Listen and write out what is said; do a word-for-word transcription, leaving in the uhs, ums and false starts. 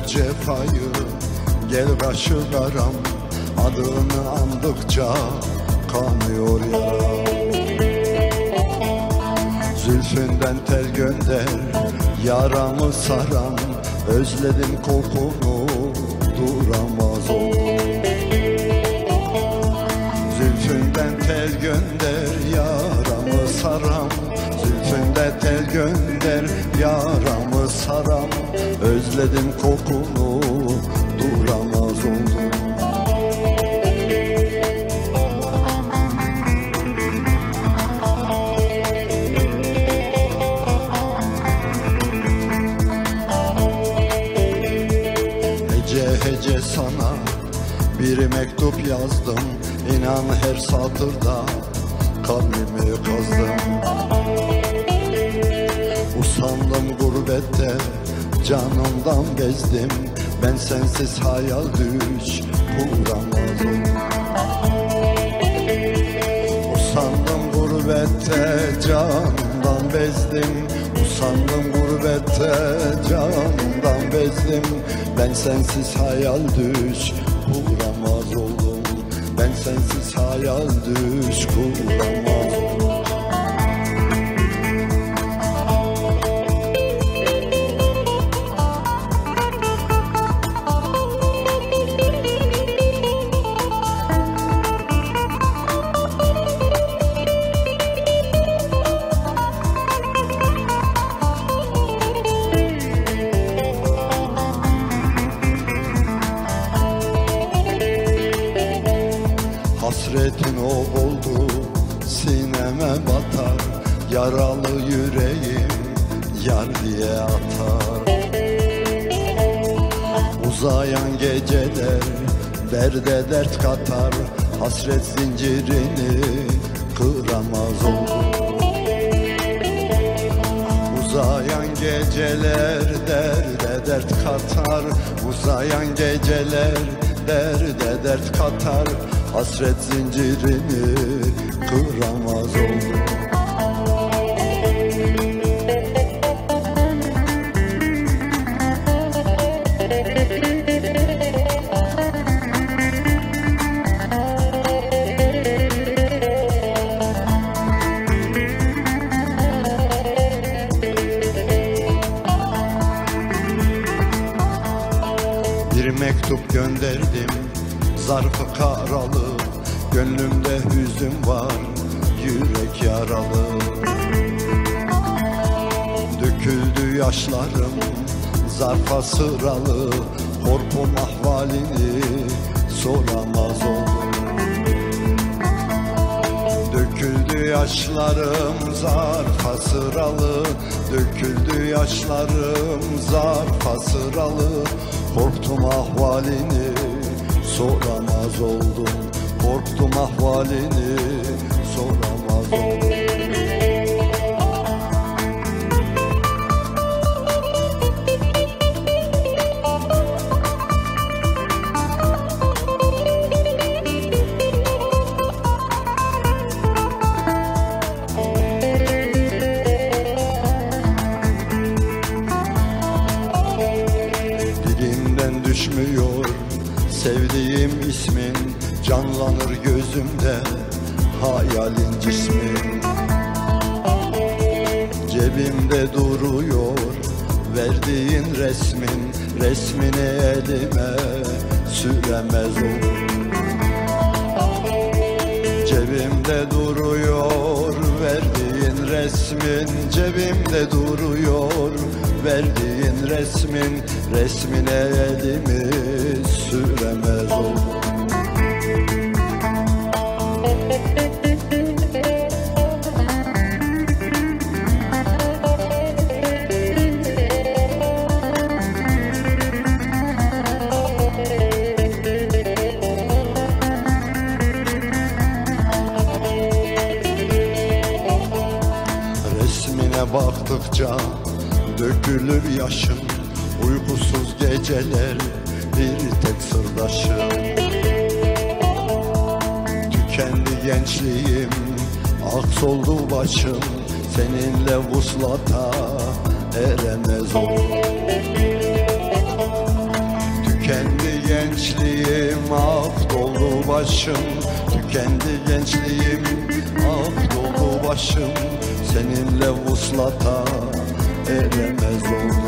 bu cefayı, gel kaşı karam, adını andıkça kanıyor yaram. Zülfünden tel gönder, yaramı saran, özledim kokunu, duramaz oldum. Zülfünden tel gönder, yaramı saran, zülfünden tel gönder, yaramı saran, özledim kokunu, duramaz oldum. Hece hece sana bir mektup yazdım, İnan her satırda kalbimi kazdım. Usandım gurbette, canımdan bezdim, ben sensiz hayal düş kuramazdım. Usandım gurbette, canımdan bezdim, usandım gurbette, canımdan bezdim, ben sensiz hayal düş kuramaz oldum. Ben sensiz hayal düş kuramaz oldum. Hasretin o oldu, sineme batar, yaralı yüreğim yar diye atar. Uzayan geceler derde dert katar, hasret zincirini kıramaz oldum. Uzayan geceler derde dert katar, uzayan geceler derde dert katar, hasret zincirini kıramaz oldum. Bir mektup gönderdim, zarfı karalı, gönlümde hüzün var, yürek yaralı. Döküldü yaşlarım, zarfa sıralı, korkum ahvalini soramaz oldum. Döküldü yaşlarım, zarfa sıralı, döküldü yaşlarım, zarfa sıralı, korktum ahvalini soramaz oldum. Korktum ahvalini soramaz oldum. Dilimden düşmüyor sevdiğim ismin, canlanır gözümde hayalin cismin. Cebimde duruyor verdiğin resmin, resmini elime süremez oldum. Cebimde duruyor verdiğin resmin, cebimde duruyor verdiğin resmin, resmine elimi süremez oldum. Resmine baktıkça dökülür yaşım, uykusuz geceler bir tek sırdaşım. Tükendi gençliğim, aksoldu başım, seninle vuslata eremez oldum. gençliğim, ah doldu başım. Tükendi gençliğim, ah doldu başım. Seninle vuslata eremez oldum.